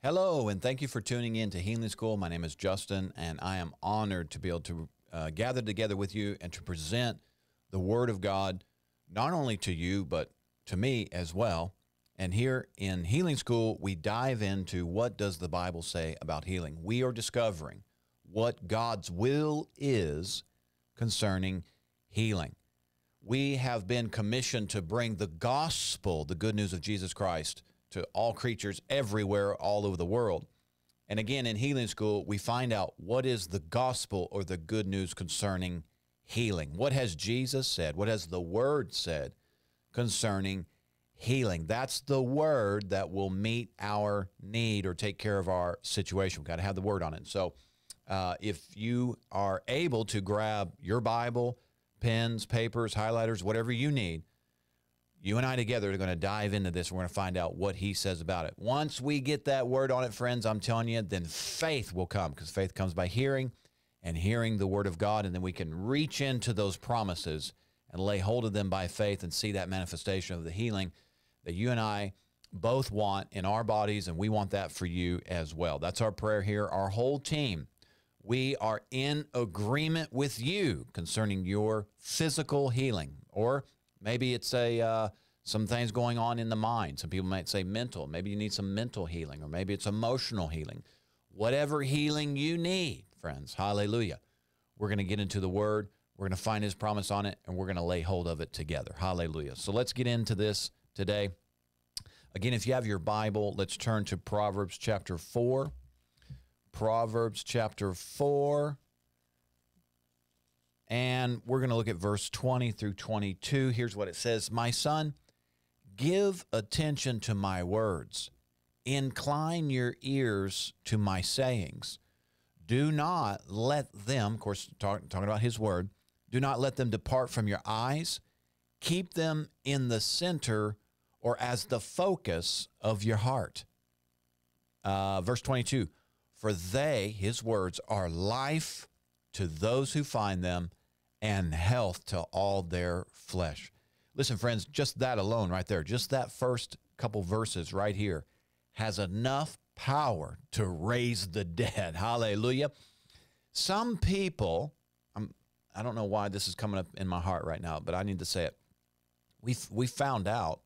Hello, and thank you for tuning in to Healing School. My name is Justin, and I am honored to be able to gather together with you and to present the Word of God, not only to you, but to me as well. And here in Healing School, we dive into what does the Bible say about healing. We are discovering what God's will is concerning healing. We have been commissioned to bring the gospel, the good news of Jesus Christ, to all creatures everywhere, all over the world. And again, in Healing School, we find out what is the gospel or the good news concerning healing. What has Jesus said? What has the Word said concerning healing? That's the Word that will meet our need or take care of our situation. We've got to have the Word on it. So if you are able to grab your Bible, pens, papers, highlighters, whatever you need, you and I together are going to dive into this. We're going to find out what he says about it. Once we get that word on it, friends, I'm telling you, then faith will come, because faith comes by hearing and hearing the word of God. And then we can reach into those promises and lay hold of them by faith and see that manifestation of the healing that you and I both want in our bodies, and we want that for you as well. That's our prayer here. Our whole team, we are in agreement with you concerning your physical healing, or maybe it's some things going on in the mind. Some people might say mental. Maybe you need some mental healing, or maybe it's emotional healing. Whatever healing you need, friends, hallelujah. We're going to get into the Word. We're going to find His promise on it, and we're going to lay hold of it together. Hallelujah. So let's get into this today. Again, if you have your Bible, let's turn to Proverbs chapter 4. Proverbs chapter 4. And we're going to look at verse 20 through 22. Here's what it says. My son, give attention to my words. Incline your ears to my sayings. Do not let them, of course, talking about his word, do not let them depart from your eyes. Keep them in the center or as the focus of your heart. Verse 22, for they, his words, are life to those who find them, and health to all their flesh. Listen, friends, just that alone right there, just that first couple verses right here has enough power to raise the dead. Hallelujah. Some people, I don't know why this is coming up in my heart right now, but I need to say it. We find out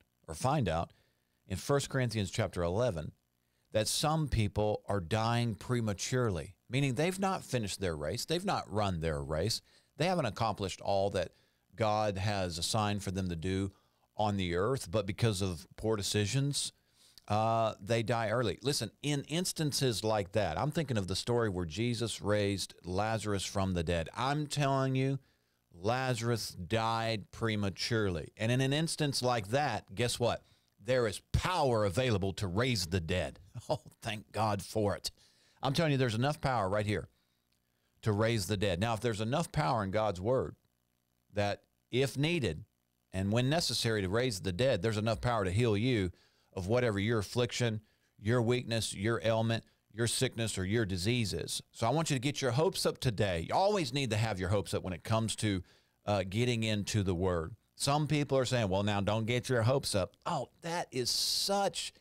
in 1 Corinthians chapter 11 that some people are dying prematurely, meaning they've not finished their race. They've not run their race. They haven't accomplished all that God has assigned for them to do on the earth, but because of poor decisions, they die early. Listen, in instances like that, I'm thinking of the story where Jesus raised Lazarus from the dead. I'm telling you, Lazarus died prematurely. And in an instance like that, guess what? There is power available to raise the dead. Oh, thank God for it. I'm telling you, there's enough power right here to raise the dead. Now, if there's enough power in God's word that if needed and when necessary to raise the dead, there's enough power to heal you of whatever your affliction, your weakness, your ailment, your sickness, or your disease is. So I want you to get your hopes up today. You always need to have your hopes up when it comes to getting into the word. Some people are saying, well, now don't get your hopes up. Oh, that is such...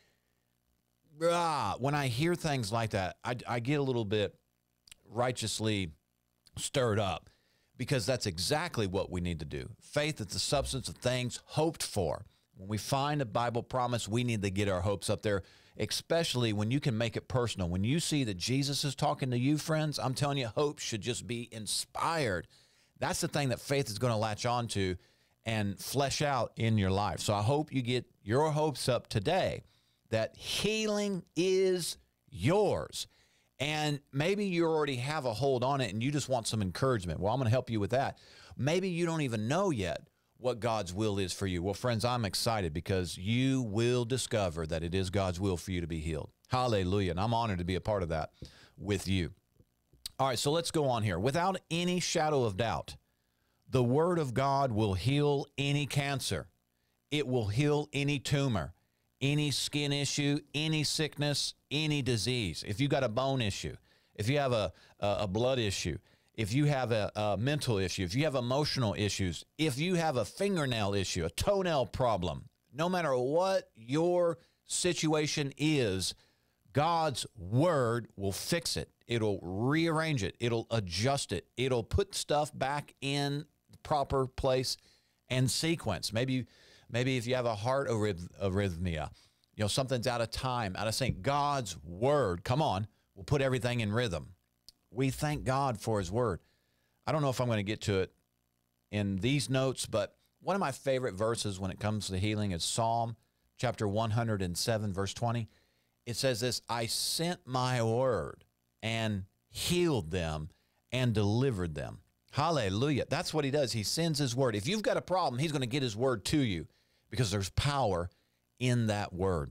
when I hear things like that, I get a little bit righteously stirred up, because that's exactly what we need to do. Faith is the substance of things hoped for. When we find a Bible promise, we need to get our hopes up there, especially when you can make it personal. When you see that Jesus is talking to you, friends, I'm telling you, hope should just be inspired. That's the thing that faith is going to latch on to and flesh out in your life. So I hope you get your hopes up today that healing is yours. And maybe you already have a hold on it and you just want some encouragement. Well, I'm going to help you with that. Maybe you don't even know yet what God's will is for you. Well, friends, I'm excited because you will discover that it is God's will for you to be healed. Hallelujah. And I'm honored to be a part of that with you. All right, so let's go on here. Without any shadow of doubt, the Word of God will heal any cancer. It will heal any tumor, any skin issue, any sickness, any disease. If you got a bone issue, if you have a blood issue, if you have a mental issue, if you have emotional issues, if you have a fingernail issue, a toenail problem, no matter what your situation is, God's word will fix it. It'll rearrange it. It'll adjust it. It'll put stuff back in the proper place and sequence. Maybe if you have a heart arrhythmia, something's out of time, out of sync. God's word, come on, will put everything in rhythm. We thank God for his word. I don't know if I'm going to get to it in these notes, but one of my favorite verses when it comes to healing is Psalm chapter 107, verse 20. It says this, I sent my word and healed them and delivered them. Hallelujah. That's what he does. He sends his word. If you've got a problem, he's going to get his word to you because there's power in that word.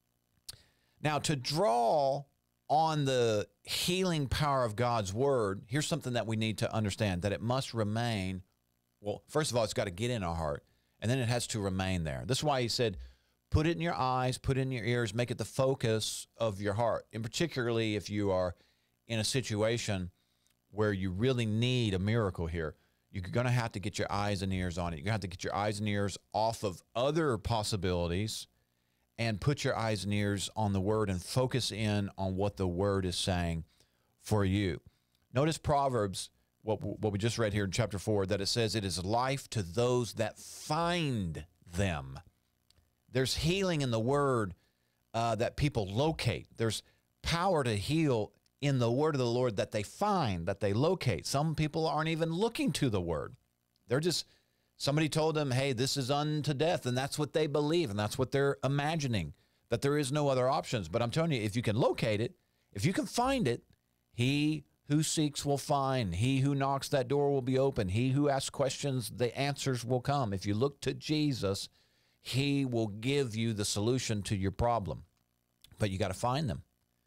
Now, to draw on the healing power of God's word, here's something that we need to understand, that it must remain. Well, first of all, it's got to get in our heart, and then it has to remain there. This is why he said, put it in your eyes, put it in your ears, make it the focus of your heart. And particularly if you are in a situation where you really need a miracle here, you're going to have to get your eyes and ears on it. You're going to have to get your eyes and ears off of other possibilities and put your eyes and ears on the word and focus in on what the word is saying for you. Notice Proverbs, what we just read here in chapter 4, that it says it is life to those that find them. There's healing in the word that people locate. There's power to heal in the word of the Lord that they find, that they locate. Some people aren't even looking to the word. They're just, somebody told them, hey, this is unto death, and that's what they believe, and that's what they're imagining, that there is no other options. But I'm telling you, if you can locate it, if you can find it, he who seeks will find. He who knocks, that door will be open. He who asks questions, the answers will come. If you look to Jesus, he will give you the solution to your problem. But you got to find them.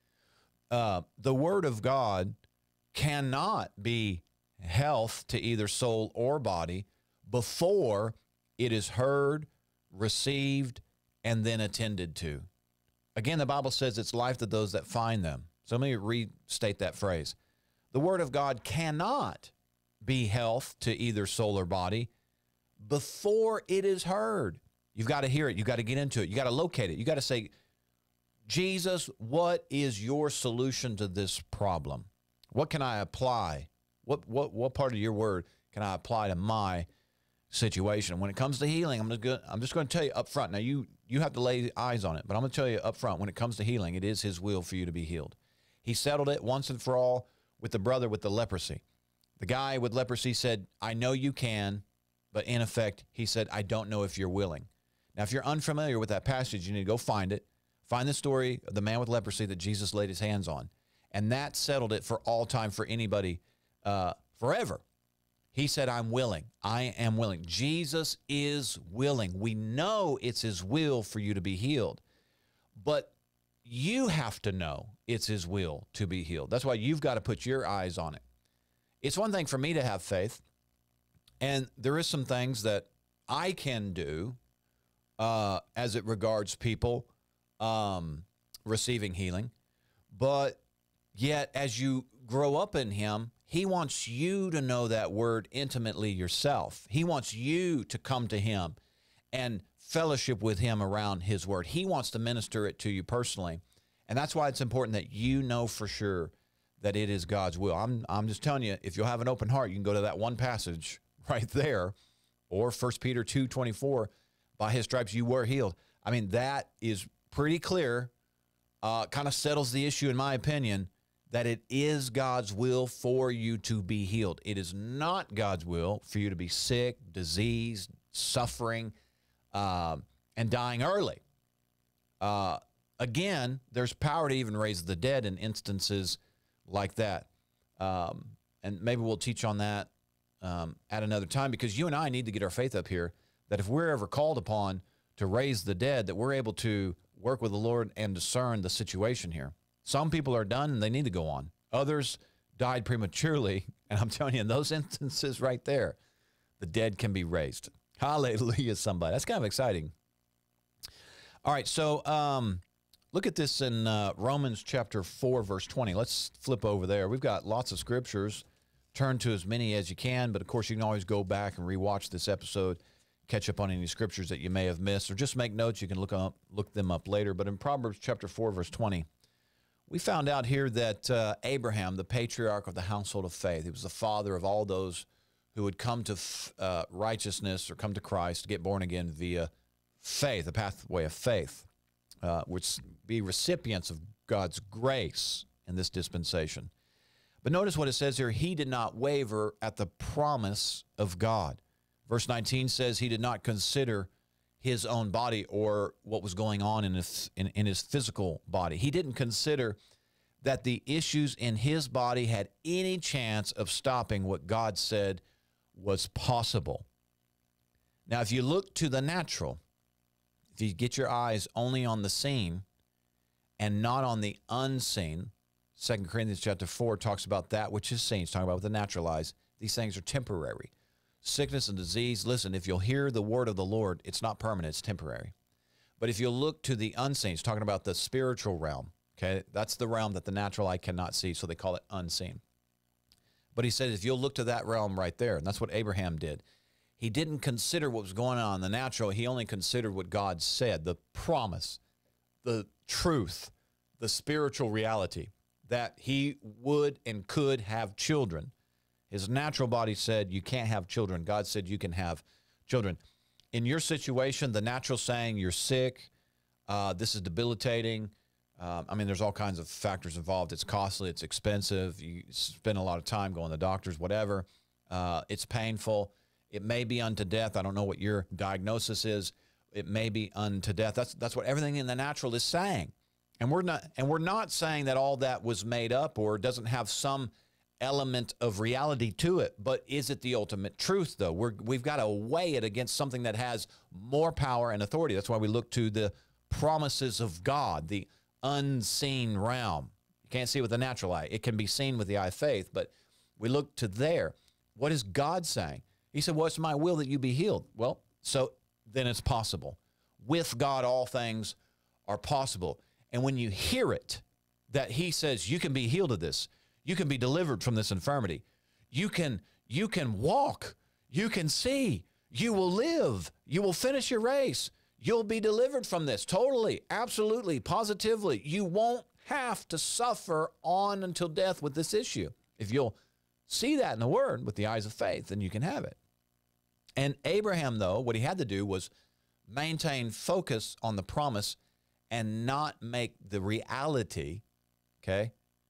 The word of God cannot be health to either soul or body before it is heard, received, and then attended to. Again, the Bible says it's life to those that find them. So let me restate that phrase. The word of God cannot be health to either soul or body before it is heard. You've got to hear it. You've got to get into it. You got to locate it. You got to say, Jesus, what is your solution to this problem? What can I apply? What part of your word can I apply to my situation? When it comes to healing, I'm just going to tell you up front. Now, you have to lay eyes on it, but I'm going to tell you up front, when it comes to healing, it is his will for you to be healed. He settled it once and for all with the brother with the leprosy. The guy with leprosy said, I know you can, but in effect, he said, I don't know if you're willing. Now, if you're unfamiliar with that passage, you need to go find it. Find the story of the man with leprosy that Jesus laid his hands on. And that settled it for all time for anybody forever. He said, I'm willing. I am willing. Jesus is willing. We know it's his will for you to be healed. But you have to know it's his will to be healed. That's why you've got to put your eyes on it. It's one thing for me to have faith. And there is some things that I can do as it regards people receiving healing. But yet, as you grow up in him, he wants you to know that word intimately yourself. He wants you to come to him and fellowship with him around his word. He wants to minister it to you personally. And that's why it's important that you know for sure that it is God's will. I'm just telling you, if you'll have an open heart, you can go to that one passage right there, or 1 Peter 2:24, by his stripes you were healed. I mean, that is pretty clear, kind of settles the issue, in my opinion, that it is God's will for you to be healed. It is not God's will for you to be sick, diseased, suffering, and dying early. Again, there's power to even raise the dead in instances like that. And maybe we'll teach on that at another time, because you and I need to get our faith up here, that if we're ever called upon to raise the dead, that we're able to work with the Lord and discern the situation here. Some people are done and they need to go on. Others died prematurely, and I'm telling you, in those instances right there, the dead can be raised. Hallelujah, somebody. That's kind of exciting. All right, so look at this in Romans chapter 4, verse 20. Let's flip over there. We've got lots of scriptures. Turn to as many as you can, but of course you can always go back and rewatch this episode, catch up on any scriptures that you may have missed, or just make notes. You can look them up later. But in Proverbs chapter 4, verse 20, We found out here that Abraham, the patriarch of the household of faith, he was the father of all those who would come to righteousness or come to Christ, get born again via faith, the pathway of faith, which be recipients of God's grace in this dispensation. But notice what it says here. He did not waver at the promise of God. Verse 19 says he did not consider his own body or what was going on in his physical body. He didn't consider that the issues in his body had any chance of stopping what God said was possible. Now, if you look to the natural, if you get your eyes only on the seen and not on the unseen, 2 Corinthians chapter 4 talks about that which is seen. It's talking about with the natural eyes. These things are temporary. Sickness and disease, listen, if you'll hear the word of the Lord, it's not permanent, it's temporary. But if you look to the unseen, it's talking about the spiritual realm, okay? That's the realm that the natural eye cannot see, so they call it unseen. But he says if you'll look to that realm right there, and that's what Abraham did. He didn't consider what was going on in the natural. He only considered what God said, the promise, the truth, the spiritual reality that he would and could have children. His natural body said you can't have children. God said you can have children. In your situation, the natural saying you're sick, this is debilitating. I mean, there's all kinds of factors involved. It's costly. It's expensive. You spend a lot of time going to the doctors, whatever. It's painful. It may be unto death. I don't know what your diagnosis is. It may be unto death. That's what everything in the natural is saying. And we're not saying that all that was made up or doesn't have some element of reality to it, but is it the ultimate truth, though? We've got to weigh it against something that has more power and authority. That's why we look to the promises of God, the unseen realm. You can't see it with the natural eye. It can be seen with the eye of faith, but we look to there. What is God saying? He said, well, it's my will that you be healed. Well, so then it's possible. With God, all things are possible. And when you hear it, that he says you can be healed of this, you can be delivered from this infirmity. You can walk. You can see. You will live. You will finish your race. You'll be delivered from this totally, absolutely, positively. You won't have to suffer on until death with this issue. If you'll see that in the Word with the eyes of faith, then you can have it. And Abraham, though, what he had to do was maintain focus on the promise and not make the reality, okay,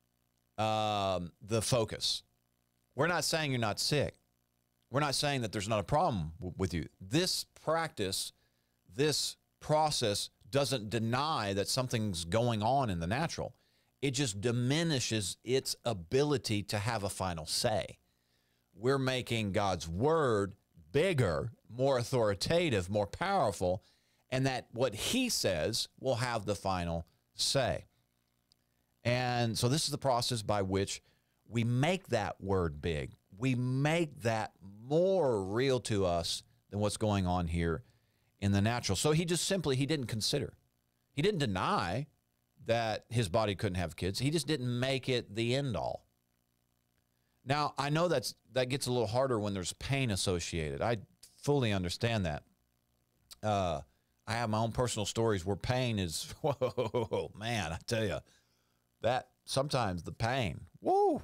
the focus. We're not saying you're not sick. We're not saying that there's not a problem with you. This practice, this process doesn't deny that something's going on in the natural. It just diminishes its ability to have a final say. We're making God's word bigger, more authoritative, more powerful, and that what he says will have the final say. And so this is the process by which we make that word big. We make that more real to us than what's going on here in the natural. So he didn't consider. He didn't deny that his body couldn't have kids. He just didn't make it the end all. Now, I know that gets a little harder when there's pain associated. I fully understand that. I have my own personal stories where pain is, whoa, man, I tell you, that sometimes the pain, woo.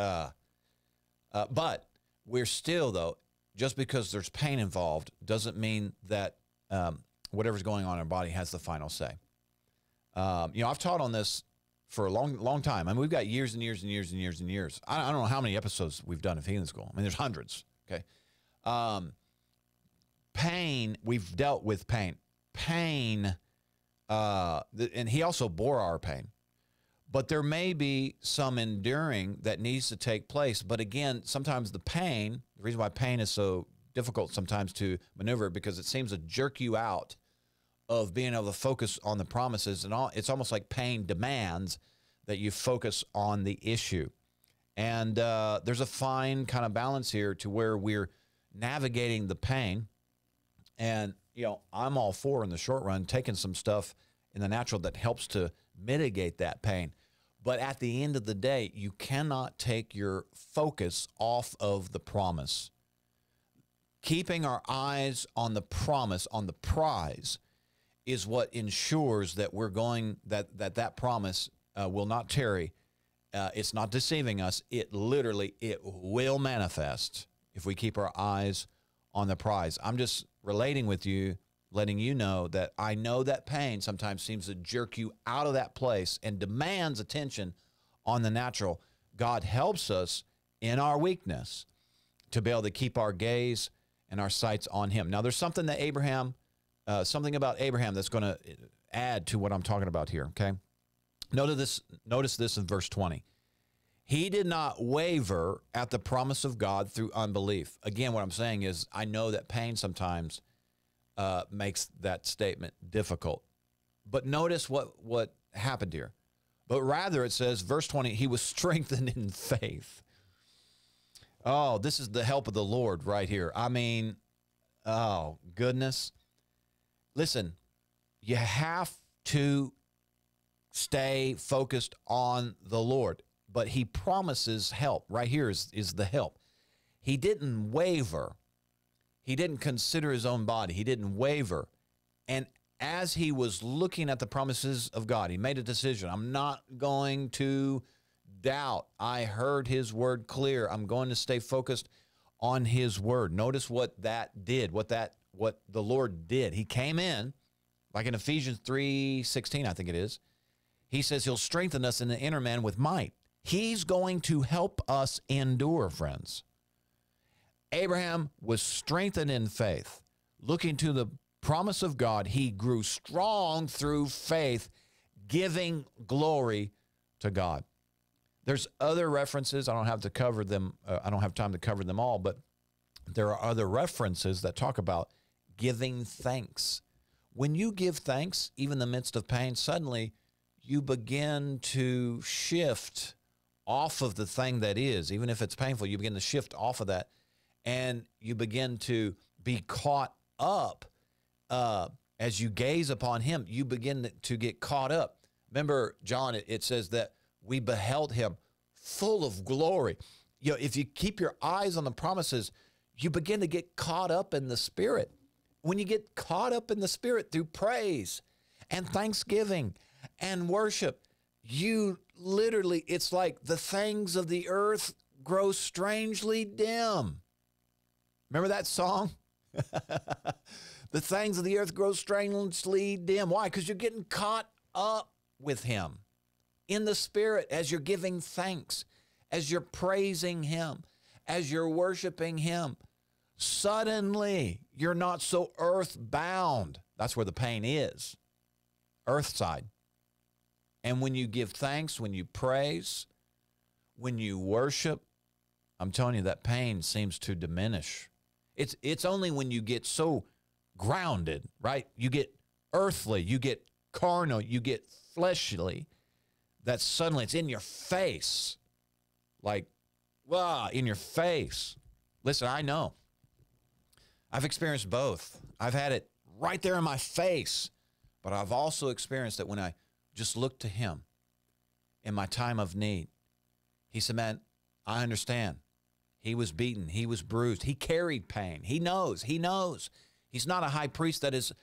But we're still, though, just because there's pain involved doesn't mean that whatever's going on in our body has the final say. I've taught on this for a long time. I mean, we've got years and years and years and years and years. I don't know how many episodes we've done of Healing School. I mean, there's hundreds, okay? Pain, we've dealt with pain. Pain, and he also bore our pain. But there may be some enduring that needs to take place. But again, sometimes the reason why pain is so difficult sometimes to maneuver, because it seems to jerk you out of being able to focus on the promises. And it's almost like pain demands that you focus on the issue. And there's a fine kind of balance here to where we're navigating the pain. And, I'm all for, in the short run, taking some stuff in the natural that helps to mitigate that pain. But at the end of the day, you cannot take your focus off of the promise. Keeping our eyes on the promise, on the prize, is what ensures that we're going, that promise will not tarry. It's not deceiving us. It will manifest if we keep our eyes on the prize. I'm just relating with you, letting you know that I know that pain sometimes seems to jerk you out of that place and demands attention on the natural. God helps us in our weakness to be able to keep our gaze and our sights on him. Now, there's something that something about Abraham that's going to add to what I'm talking about here, okay? Notice this in verse 20. He did not waver at the promise of God through unbelief. Again, what I'm saying is I know that pain sometimes makes that statement difficult. But notice what happened here. But rather, it says, verse 20, he was strengthened in faith. Oh, this is the help of the Lord right here. I mean, oh, goodness. Listen, you have to stay focused on the Lord, but he promises help. Right here is the help. He didn't waver. He didn't consider his own body. He didn't waver. And as he was looking at the promises of God, he made a decision. I'm not going to doubt. I heard his word clear. I'm going to stay focused on his word. Notice what that did, what the Lord did. He came in, like in Ephesians 3:16, I think it is. He says he'll strengthen us in the inner man with might. He's going to help us endure, friends. Abraham was strengthened in faith. Looking to the promise of God, he grew strong through faith, giving glory to God. There's other references. I don't have to cover them. I don't have time to cover them all, but there are other references that talk about giving thanks. When you give thanks, even in the midst of pain, suddenly you begin to shift off of the thing that is. Even if it's painful, you begin to shift off of that, and you begin to be caught up as you gaze upon him. You begin to get caught up. Remember, John, it says that we beheld him full of glory. You know, if you keep your eyes on the promises, you begin to get caught up in the Spirit. When you get caught up in the Spirit through praise and thanksgiving and worship, you literally, it's like the things of the earth grow strangely dim. Remember that song? The things of the earth grow strangely dim. Why? Because you're getting caught up with him in the Spirit as you're giving thanks, as you're praising him, as you're worshiping him. Suddenly, you're not so earthbound. That's where the pain is, earth side. And when you give thanks, when you praise, when you worship, I'm telling you, that pain seems to diminish. It's only when you get so grounded, right? You get earthly, you get carnal, you get fleshly, that suddenly it's in your face. Like, wow, in your face. Listen, I know. I've experienced both. I've had it right there in my face, but I've also experienced it when I just looked to him in my time of need. He said, man, I understand. He was beaten. He was bruised. He carried pain. He knows. He knows. He's not a high priest that is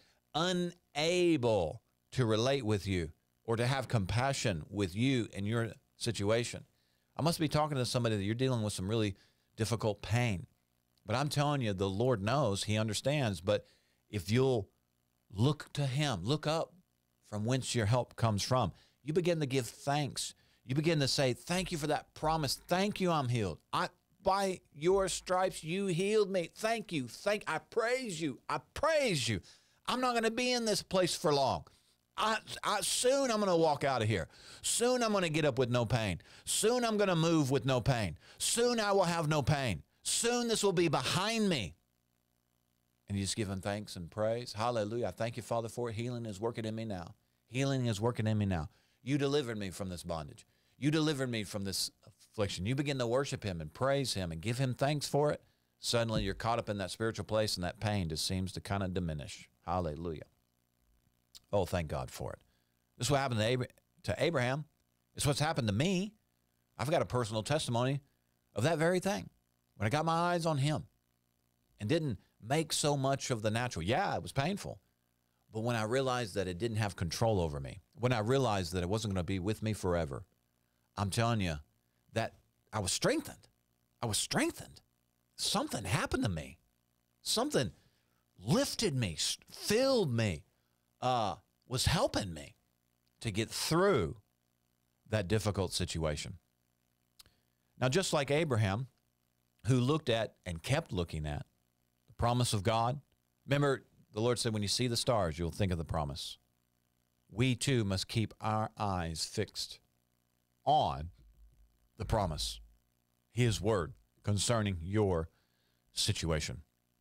unable to relate with you or to have compassion with you in your situation. I must be talking to somebody that you're dealing with some really difficult pain. But I'm telling you, the Lord knows. He understands. But if you'll look to him, look up from whence your help comes from, you begin to give thanks. You begin to say, thank you for that promise. Thank you, I'm healed. By your stripes, you healed me. Thank you. I praise you. I praise you. I'm not going to be in this place for long. Soon I'm going to walk out of here. Soon I'm going to get up with no pain. Soon I'm going to move with no pain. Soon I will have no pain. Soon this will be behind me. And you just give him thanks and praise. Hallelujah. I thank you, Father, for it. Healing is working in me now. Healing is working in me now. You delivered me from this bondage. You delivered me from this affliction. You begin to worship him and praise him and give him thanks for it. Suddenly you're caught up in that spiritual place, and that pain just seems to kind of diminish. Hallelujah. Oh, thank God for it. This is what happened to Abraham. It's what's happened to me. I've got a personal testimony of that very thing. When I got my eyes on him and didn't make so much of the natural. Yeah, it was painful. But when I realized that it didn't have control over me, when I realized that it wasn't going to be with me forever, I'm telling you that I was strengthened. I was strengthened. Something happened to me. Something lifted me, filled me, was helping me to get through that difficult situation. Now, just like Abraham, who looked at and kept looking at the promise of God, remember, the Lord said, when you see the stars, you'll think of the promise. We too must keep our eyes fixed on the promise, His word concerning your situation.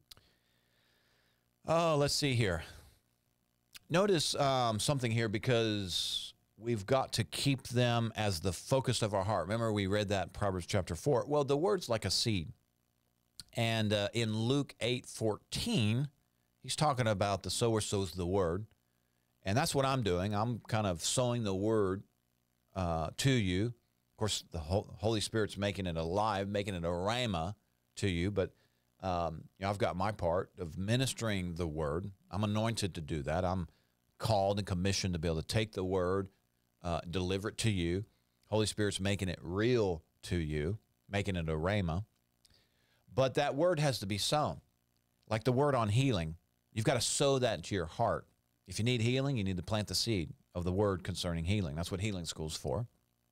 Oh, let's see here. Notice something here, because we've got to keep them as the focus of our heart. Remember, we read that in Proverbs chapter 4. Well, the word's like a seed. And in Luke 8:14, he's talking about the sower sows the word. And that's what I'm doing. I'm kind of sowing the word to you. Of course, the Holy Spirit's making it alive, making it a rhema to you. But I've got my part of ministering the word. I'm anointed to do that. I'm called and commissioned to be able to take the word, deliver it to you. Holy Spirit's making it real to you, making it a rhema. But that word has to be sown. Like the word on healing, you've got to sow that into your heart. If you need healing, you need to plant the seed of the word concerning healing. That's what healing school's for.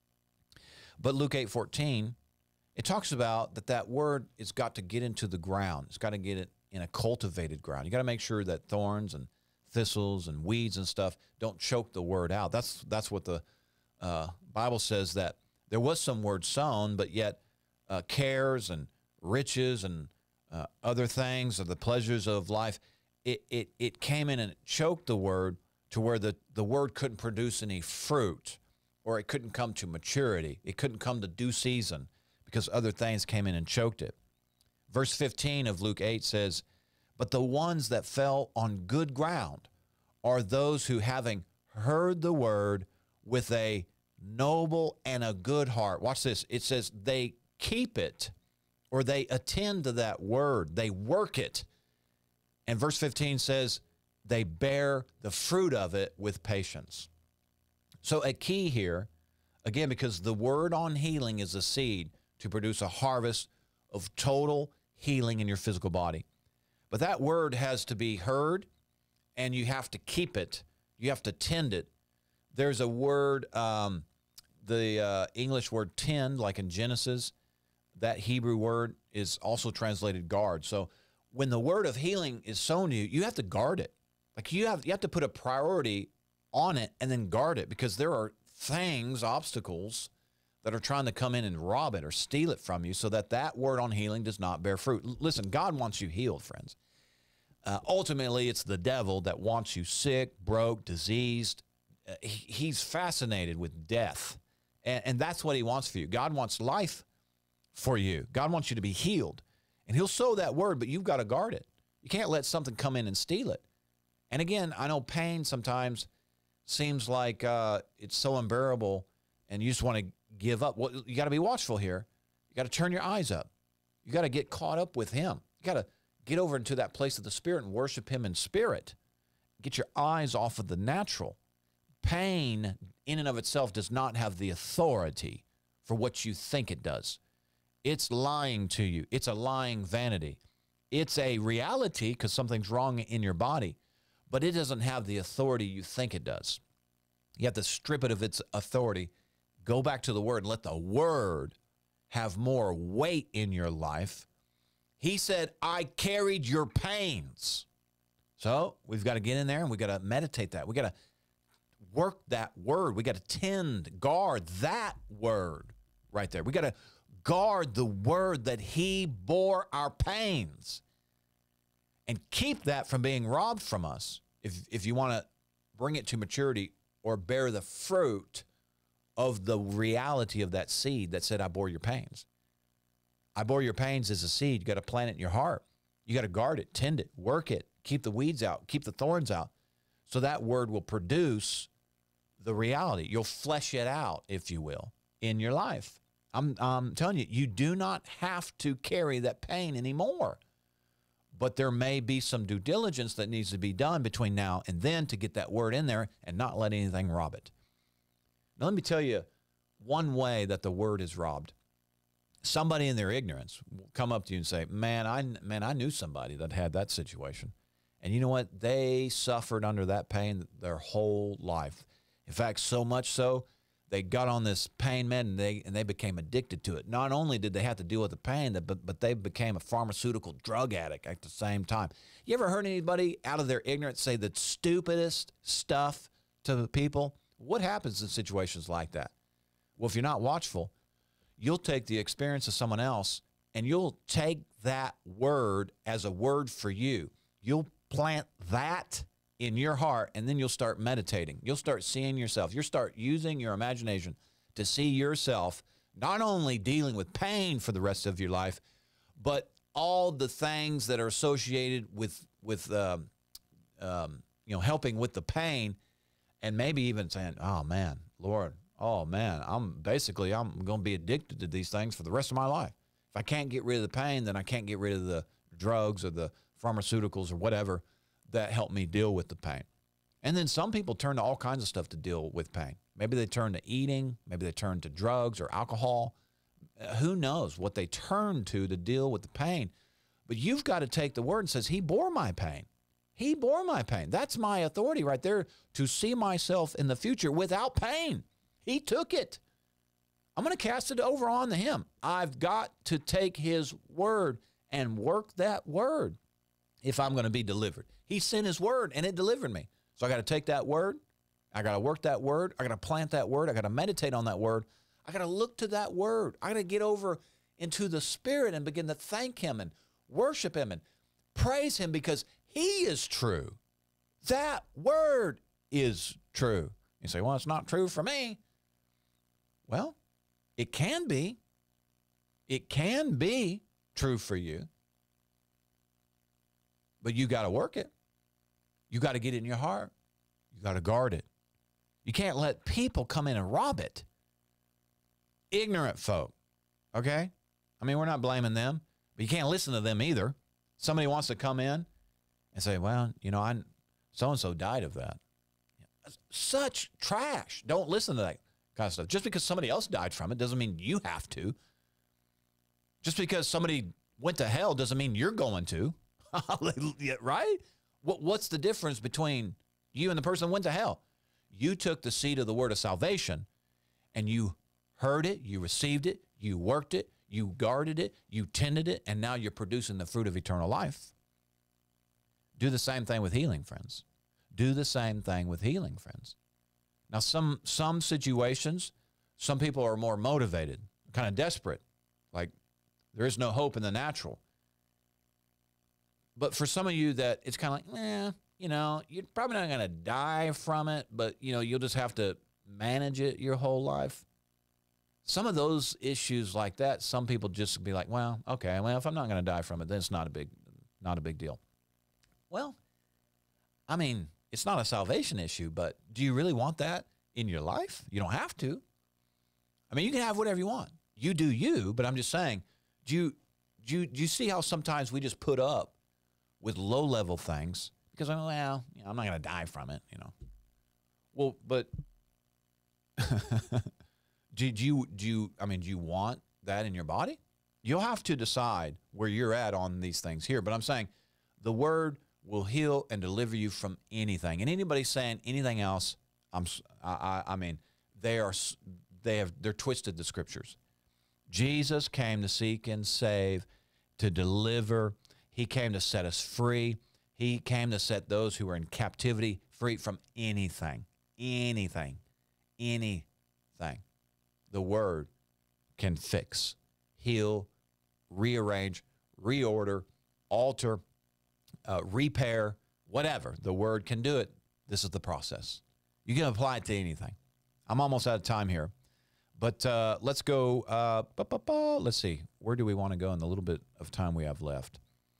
But Luke 8:14, it talks about that word has got to get into the ground. It's got to get it in a cultivated ground. You got to make sure that thorns and thistles and weeds and stuff don't choke the word out. That's what the Bible says, that there was some word sown, but yet cares and riches and other things, or the pleasures of life, it came in and it choked the word to where the word couldn't produce any fruit, or it couldn't come to maturity. It couldn't come to due season because other things came in and choked it. Verse 15 of Luke 8 says, but the ones that fell on good ground are those who, having heard the word with a noble and a good heart. Watch this. It says they keep it, or they attend to that word. They work it. And verse 15 says they bear the fruit of it with patience. So a key here, again, because the word on healing is a seed to produce a harvest of total healing in your physical body. But that word has to be heard, and you have to keep it. You have to tend it. There's a word, the English word tend, like in Genesis, that Hebrew word is also translated guard. So when the word of healing is sown to you, you have to guard it. Like you have to put a priority on it and then guard it, because there are things, obstacles that are trying to come in and rob it or steal it from you, so that word on healing does not bear fruit. Listen, God wants you healed, friends. Ultimately, it's the devil that wants you sick, broke, diseased. He's fascinated with death, and that's what he wants for you. God wants life for you. God wants you to be healed, and he'll sow that word, but you've got to guard it. You can't let something come in and steal it. And again, I know pain sometimes seems like it's so unbearable, and you just want to give up. Well, you got to be watchful here. You got to turn your eyes up. You got to get caught up with him. You got to get over into that place of the Spirit and worship him in spirit. Get your eyes off of the natural. Pain in and of itself does not have the authority for what you think it does. It's lying to you. It's a lying vanity. It's a reality because something's wrong in your body, but it doesn't have the authority you think it does. You have to strip it of its authority. Go back to the word and let the word have more weight in your life. He said, I carried your pains. So we've got to get in there and we've got to meditate that. We got to work that word. We got to tend, guard that word right there. We got to guard the word that he bore our pains, and keep that from being robbed from us. If you want to bring it to maturity or bear the fruit of the reality of that seed that said, I bore your pains. I bore your pains as a seed. You got to plant it in your heart. You got to guard it, tend it, work it, keep the weeds out, keep the thorns out, so that word will produce the reality. You'll flesh it out, if you will, in your life. I'm telling you, you do not have to carry that pain anymore. But there may be some due diligence that needs to be done between now and then to get that word in there and not let anything rob it. Now, let me tell you one way that the word is robbed. Somebody in their ignorance will come up to you and say, man, I knew somebody that had that situation. And you know what? They suffered under that pain their whole life. In fact, so much so, they got on this pain med and they became addicted to it. Not only did they have to deal with the pain, but they became a pharmaceutical drug addict at the same time. You ever heard anybody out of their ignorance say the stupidest stuff to the people? What happens in situations like that? Well, if you're not watchful, you'll take the experience of someone else and you'll take that word as a word for you. You'll plant that in your heart, and then you'll start meditating. You'll start seeing yourself. You'll start using your imagination to see yourself not only dealing with pain for the rest of your life, but all the things that are associated with helping with the pain, and maybe even saying, oh, man, Lord, oh, man, I'm going to be addicted to these things for the rest of my life. If I can't get rid of the pain, then I can't get rid of the drugs or the pharmaceuticals or whatever that help me deal with the pain. And then some people turn to all kinds of stuff to deal with pain. Maybe they turn to eating. Maybe they turn to drugs or alcohol. Who knows what they turn to deal with the pain. But you've got to take the word and says, he bore my pain. He bore my pain. That's my authority right there to see myself in the future without pain. He took it. I'm going to cast it over on him. I've got to take his word and work that word if I'm going to be delivered. He sent his word and it delivered me. So I got to take that word. I got to work that word. I got to plant that word. I got to meditate on that word. I got to look to that word. I got to get over into the Spirit and begin to thank him and worship him and praise him because he is true. That word is true. You say, well, it's not true for me. Well, it can be. It can be true for you. But you got to work it. You got to get it in your heart. You got to guard it. You can't let people come in and rob it. Ignorant folk, okay? I mean, we're not blaming them, but you can't listen to them either. Somebody wants to come in and say, well, you know, so-and-so died of that. Such trash. Don't listen to that kind of stuff. Just because somebody else died from it doesn't mean you have to. Just because somebody went to hell doesn't mean you're going to. Right? What's the difference between you and the person who went to hell? You took the seed of the word of salvation and you heard it, you received it, you worked it, you guarded it, you tended it, and now you're producing the fruit of eternal life. Do the same thing with healing, friends. Do the same thing with healing, friends. Now, some situations, some people are more motivated, kind of desperate, like there is no hope in the natural. But for some of you that it's kind of like, you know, you're probably not going to die from it, but, you know, you'll just have to manage it your whole life. Some of those issues like that, some people just be like, well, okay, well, if I'm not going to die from it, then it's not a big deal. Well, I mean, it's not a salvation issue, but do you really want that in your life? You don't have to. I mean, you can have whatever you want. You do you, but I'm just saying, do you see how sometimes we just put up with low-level things because, well, you know, I'm not going to die from it, you know. Well, but do you want that in your body? You'll have to decide where you're at on these things here. But I'm saying the word will heal and deliver you from anything. And anybody saying anything else, I mean, they're twisted the scriptures. Jesus came to seek and save, to deliver. He came to set us free. He came to set those who are in captivity free from anything. The word can fix, heal, rearrange, reorder, alter, repair, whatever. The word can do it. This is the process. You can apply it to anything. I'm almost out of time here. But let's go. Let's see. Where do we want to go in the little bit of time we have left?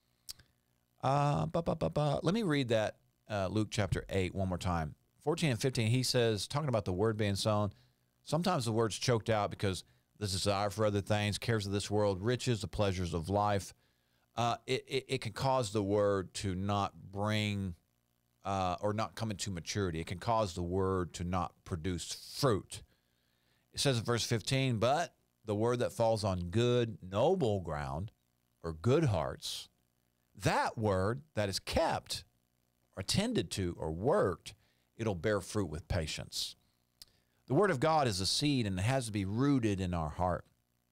Let me read that Luke chapter 8 one more time. 14 and 15, he says, talking about the word being sown, sometimes the word's choked out because this desire for other things, cares of this world, riches, the pleasures of life. it can cause the word to not bring or not come into maturity. It can cause the word to not produce fruit. It says in verse 15, but the word that falls on good, noble ground or good hearts, that word that is kept or tended to or worked, it'll bear fruit with patience. The word of God is a seed, and it has to be rooted in our heart.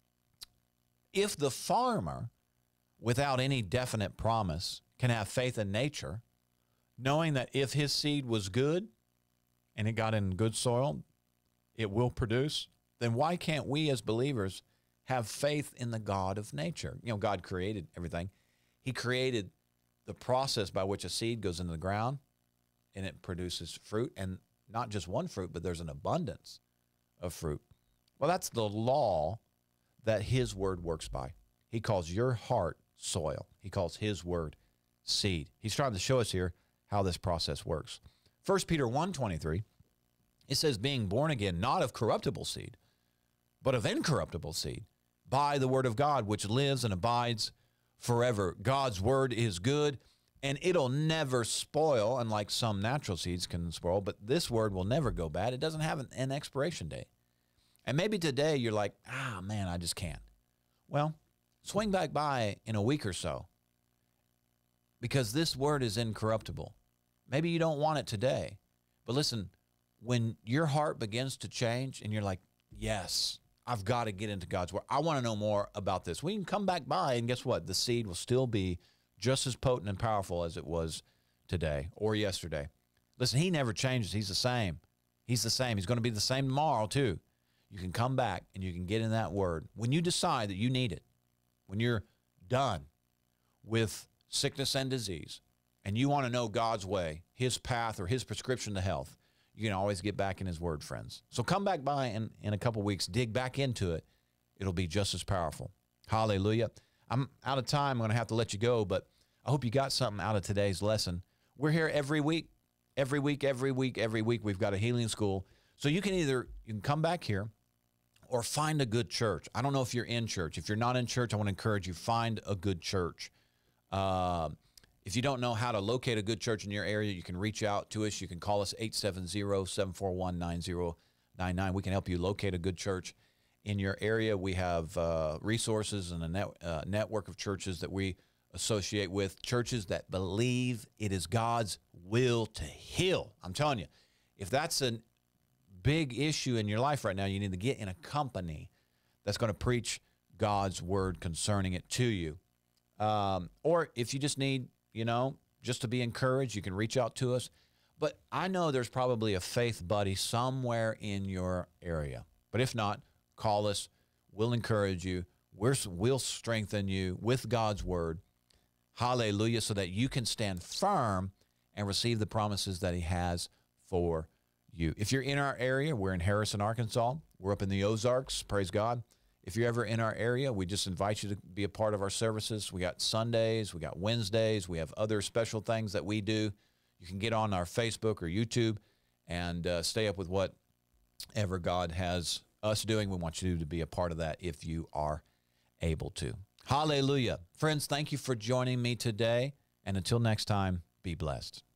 If the farmer, without any definite promise, can have faith in nature, knowing that if his seed was good and it got in good soil, it will produce, then why can't we as believers have faith in the God of nature? You know, God created everything. He created the process by which a seed goes into the ground and it produces fruit, and not just one fruit, but there's an abundance of fruit. Well, that's the law that his word works by. He calls your heart soil. He calls his word seed. He's trying to show us here how this process works. 1 Peter 1:23, it says, being born again, not of corruptible seed, but of incorruptible seed, by the word of God, which lives and abides forever. God's word is good, and it'll never spoil, unlike some natural seeds can spoil, but this word will never go bad. It doesn't have an expiration date. And maybe today you're like, man, I just can't. Well, swing back by in a week or so, because this word is incorruptible. Maybe you don't want it today, but listen, when your heart begins to change and you're like, yes, I've got to get into God's word. I want to know more about this. We can come back by, and guess what? The seed will still be just as potent and powerful as it was today or yesterday. Listen, he never changes. He's the same. He's the same. He's going to be the same tomorrow too. You can come back and you can get in that word. When you decide that you need it, when you're done with sickness and disease, and you want to know God's way, his path or his prescription to health, you can always get back in his word, friends. So come back by in a couple weeks, dig back into it. It'll be just as powerful. Hallelujah. I'm out of time. I'm going to have to let you go, but I hope you got something out of today's lesson. We're here every week. Every week. We've got a healing school. So you can come back here or find a good church. I don't know if you're in church. If you're not in church, I want to encourage you, find a good church. If you don't know how to locate a good church in your area, you can reach out to us. You can call us 870-741-9099. We can help you locate a good church in your area. We have resources and a network of churches that we associate with, churches that believe it is God's will to heal. I'm telling you, if that's a big issue in your life right now, you need to get in a company that's going to preach God's word concerning it to you. Or if you just need, just to be encouraged, you can reach out to us. But I know there's probably a faith buddy somewhere in your area. But if not, call us. We'll encourage you. We'll strengthen you with God's word. Hallelujah, so that you can stand firm and receive the promises that he has for you. If you're in our area, we're in Harrison, Arkansas. We're up in the Ozarks. Praise God. If you're ever in our area, we just invite you to be a part of our services. We got Sundays, we got Wednesdays, we have other special things that we do. You can get on our Facebook or YouTube and stay up with whatever God has us doing. We want you to be a part of that if you are able to. Hallelujah. Friends, thank you for joining me today. And until next time, be blessed.